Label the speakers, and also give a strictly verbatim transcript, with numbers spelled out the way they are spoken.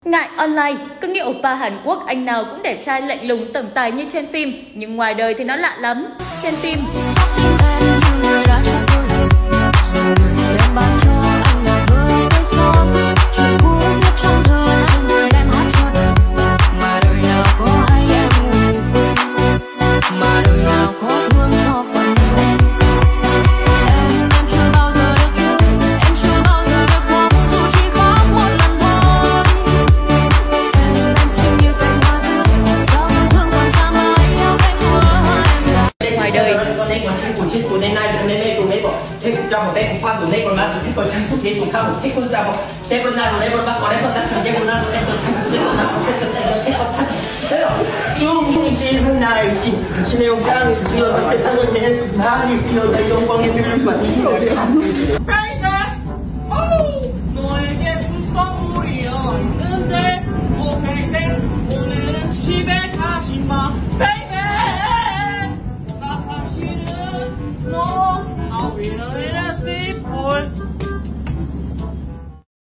Speaker 1: Ngại online, cứ nghĩ oppa Hàn Quốc anh nào cũng đẹp trai lạnh lùng tổng tài như trên phim, nhưng ngoài đời thì nó lạ lắm. Trên phim
Speaker 2: trong một đây khoan của đây còn bạn thích còn trang thuốc thế cũng không thích con trang thế con nào đây con bạn có đấy con ta thế con nào đây con trang thuốc thế còn nào thích con này thích con thật thế rồi chung xin hôm nay chỉ xin yêu sang chưa có sẽ thân nên na đi chưa đây đông quang em đi quản lý rồi đấy baby oh 너에게 선물이야 있는데 oh baby 오늘은 집에 가지 마 baby 나 사실은 너 I'll be the winner,